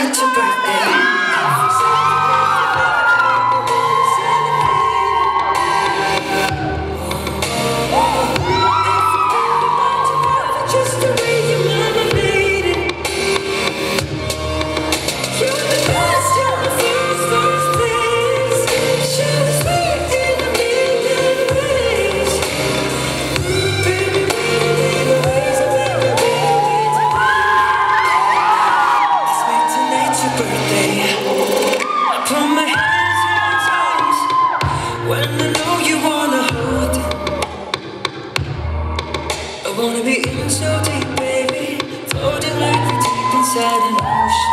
tonight's your birthday. Just the way your mama made it. You're the best, you're the first place. Shows me in a million ways. Baby, baby, ways, baby, baby. Let's make tonight your birthday. I put my hands on your toes when I know you wanna hold it. I wanna be in so deep, baby, floating like we're deep inside an ocean.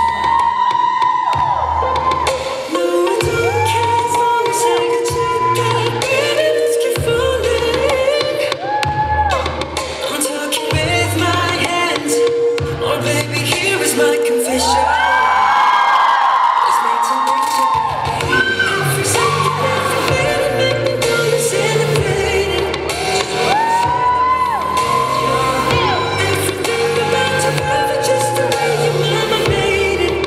No, I don't care as long as I get you back, baby, let's keep falling. I'm talking with my hands, oh baby, here is my confession. Let's make tonight your birthday. Every second, every minute, make me know you're celebrating. Just the way your mama made it.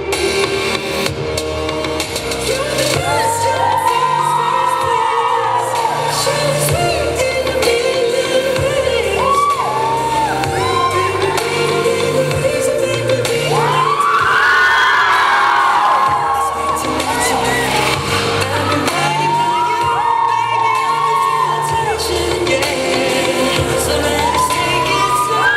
You're the best, you're the first place. Shows me in a million ways. Baby, baby, ways, baby, baby. Let's make tonight your birthday. I've been waiting for you, baby. I've been feeling tension, yeah. So let us take it slow.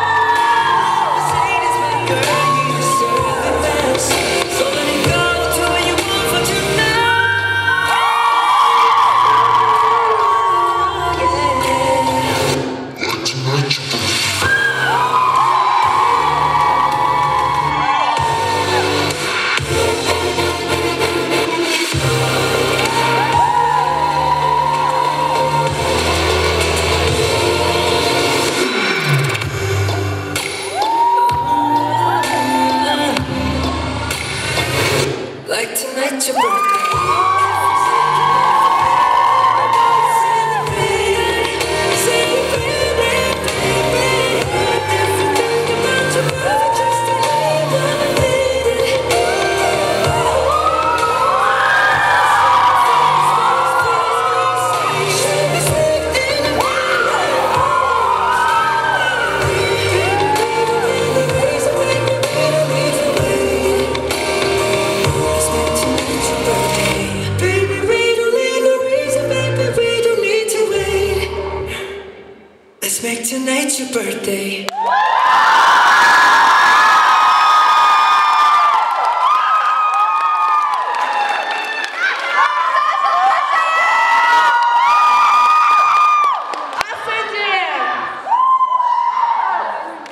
Girl, you deserve the best, so let it go to what you want for tonight. Like tonight's your birthday.